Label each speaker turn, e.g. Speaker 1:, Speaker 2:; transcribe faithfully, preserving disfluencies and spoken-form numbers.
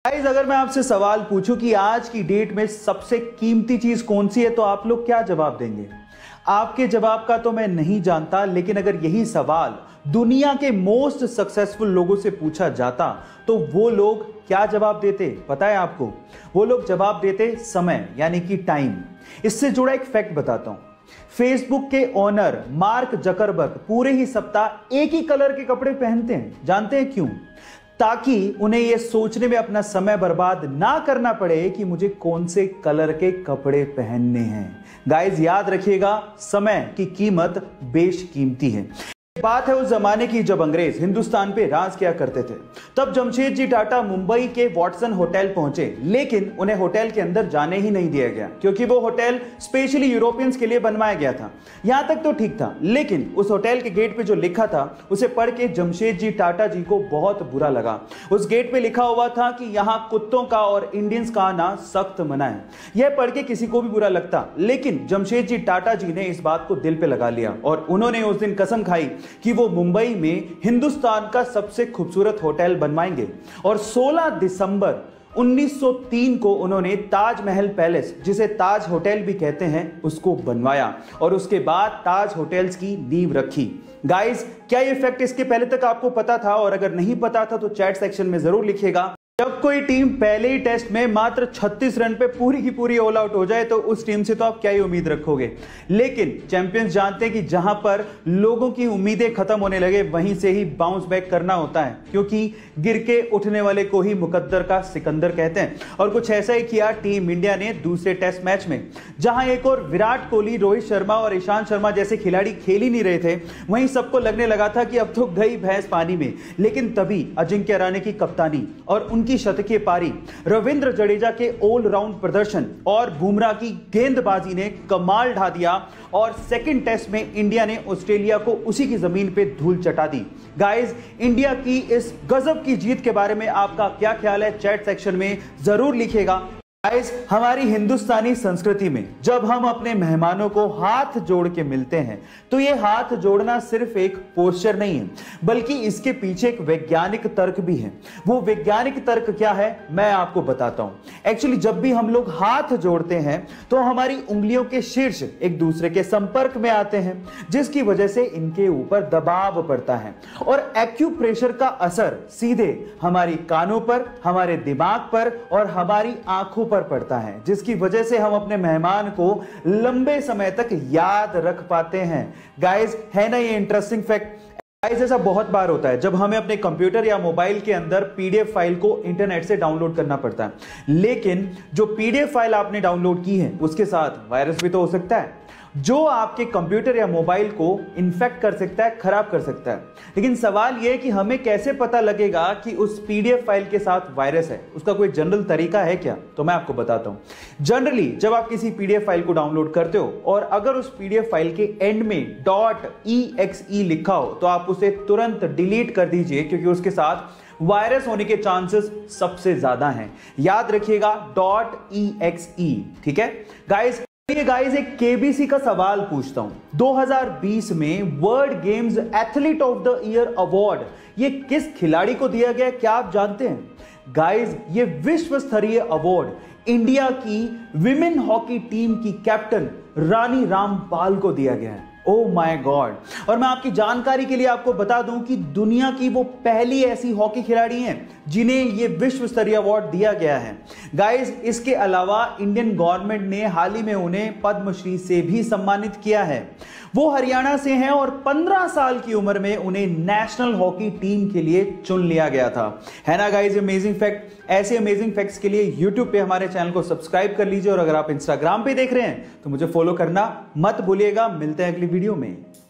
Speaker 1: Guys, अगर मैं आपसे सवाल पूछूं कि आज की डेट में सबसे कीमती चीज कौन सी है, तो आप लोग क्या जवाब देंगे? आपके जवाब का तो मैं नहीं जानता, लेकिन अगर यही सवाल दुनिया के मोस्ट सक्सेसफुल लोगों से पूछा जाता तो वो लोग क्या जवाब देते पता है आपको? वो लोग जवाब देते समय, यानी कि टाइम। इससे जुड़ा एक फैक्ट बताता हूं। फेसबुक के ओनर मार्क जकरबर्ग पूरे ही सप्ताह एक ही कलर के कपड़े पहनते हैं। जानते हैं क्यों? ताकि उन्हें यह सोचने में अपना समय बर्बाद ना करना पड़े कि मुझे कौन से कलर के कपड़े पहनने हैं। गाइस, याद रखिएगा, समय की कीमत बेशकीमती है। बात है उस जमाने की जब अंग्रेज हिंदुस्तान पे राज किया करते थे। तब जमशेदजी टाटा मुंबई के वॉटसन होटल पहुंचे, लेकिन उन्हें होटल के अंदर जाने ही नहीं दिया गया, क्योंकि वो होटल स्पेशली यूरोपियंस के लिए बनवाया गया था। यहां तक तो ठीक था, लेकिन उस होटल के गेट पे जो लिखा था उसे पढ़ के जमशेदजी टाटा जी को बहुत बुरा लगा। उस गेट पे लिखा हुआ था कि यहां कुत्तों का और इंडियंस का आना सख्त मना है। यह पढ़ के किसी को भी बुरा लगता, लेकिन जमशेदजी टाटा जी ने इस बात को दिल पे लगा लिया और उन्होंने उस दिन कसम खाई कि वो मुंबई में हिंदुस्तान का सबसे खूबसूरत होटल बनवाएंगे। और सोलह दिसंबर उन्नीस सौ तीन को उन्होंने ताजमहल पैलेस, जिसे ताज होटल भी कहते हैं, उसको बनवाया और उसके बाद ताज होटल्स की नींव रखी। गाइस, क्या ये फैक्ट इसके पहले तक आपको पता था? और अगर नहीं पता था तो चैट सेक्शन में जरूर लिखिएगा। जब कोई टीम पहले ही टेस्ट में मात्र छत्तीस रन पे पूरी की पूरी ऑल आउट हो जाए तो उस टीम से तो आप क्या ही उम्मीद रखोगे। लेकिन चैंपियंस जानते हैं कि जहां पर लोगों की उम्मीदें खत्म होने लगे वहीं से ही बाउंस बैक करना होता है, क्योंकि गिर के उठने वाले को ही मुकद्दर का सिकंदर कहते हैं। और कुछ ऐसा ही किया टीम इंडिया ने दूसरे टेस्ट मैच में, जहां एक और विराट कोहली, रोहित शर्मा और ईशांत शर्मा जैसे खिलाड़ी खेल ही नहीं रहे थे, वहीं सबको लगने लगा था कि अब तो गई भैंस पानी में। लेकिन तभी अजिंक्य रहाणे की कप्तानी और उनकी की शतकीय पारी, रविंद्र जडेजा के ऑलराउंड प्रदर्शन और बुमराह की गेंदबाजी ने कमाल ढा दिया और सेकंड टेस्ट में इंडिया ने ऑस्ट्रेलिया को उसी की जमीन पे धूल चटा दी। गाइस, इंडिया की इस गजब की जीत के बारे में आपका क्या ख्याल है? चैट सेक्शन में जरूर लिखिएगा। गाइस, हमारी हिंदुस्तानी संस्कृति में जब हम अपने मेहमानों को हाथ जोड़ के मिलते हैं तो ये हाथ जोड़ना सिर्फ एक पोस्चर नहीं है, बल्कि इसके पीछे एक वैज्ञानिक तर्क भी है। वो वैज्ञानिक तर्क क्या है मैं आपको बताता हूं। एक्चुअली जब भी हम लोग हाथ जोड़ते हैं तो हमारी उंगलियों के शीर्ष एक दूसरे के संपर्क में आते हैं, जिसकी वजह से इनके ऊपर दबाव पड़ता है और एक्यूप्रेशर का असर सीधे हमारी कानों पर, हमारे दिमाग पर और हमारी आंखों पर पड़ता है, जिसकी वजह से हम अपने मेहमान को लंबे समय तक याद रख पाते हैं। गाइस, है ना ये इंटरेस्टिंग फैक्ट? गाइस, ऐसा बहुत बार होता है जब हमें अपने कंप्यूटर या मोबाइल के अंदर पीडीएफ फाइल को इंटरनेट से डाउनलोड करना पड़ता है, लेकिन जो पीडीएफ फाइल आपने डाउनलोड की है उसके साथ वायरस भी तो हो सकता है, जो आपके कंप्यूटर या मोबाइल को इन्फेक्ट कर सकता है, खराब कर सकता है। लेकिन सवाल यह है कि हमें कैसे पता लगेगा कि उस पीडीएफ फाइल के साथ वायरस है? उसका कोई जनरल तरीका है क्या? तो मैं आपको बताता हूं। जनरली जब आप किसी पीडीएफ फाइल को डाउनलोड करते हो और अगर उस पीडीएफ फाइल के एंड में डॉट ई एक्स ई लिखा हो तो आप उसे तुरंत डिलीट कर दीजिए, क्योंकि उसके साथ वायरस होने के चांसेस सबसे ज्यादा हैं। याद रखिएगा, डॉट ई एक्स ई। ठीक है गाइस? ये गाइस, एक केबीसी का सवाल पूछता हूं। दो हज़ार बीस में world games athlete of the year award ये किस खिलाड़ी को दिया गया, क्या आप जानते हैं? गाइस, ये विश्व स्तरीय अवार्ड इंडिया की विमेन हॉकी टीम की कैप्टन रानी रामपाल को दिया गया है। Oh my god! और मैं आपकी जानकारी के लिए आपको बता दूं कि दुनिया की वो पहली ऐसी हॉकी खिलाड़ी हैं जिन्हें ये विश्व स्तरीय अवार्ड दिया गया है। गाइस, इसके अलावा इंडियन गवर्नमेंट ने हाल ही में उन्हें पद्मश्री से भी सम्मानित किया है। वो हरियाणा से हैं और पंद्रह साल की उम्र में उन्हें नेशनल हॉकी टीम के लिए चुन लिया गया था। है ना गाइस अमेजिंग फैक्ट? ऐसे अमेजिंग फैक्ट्स के लिए यूट्यूब पे हमारे चैनल को सब्सक्राइब कर लीजिए और अगर आप इंस्टाग्राम पे देख रहे हैं तो मुझे फॉलो करना मत भूलिएगा। मिलते हैं अगली वीडियो में।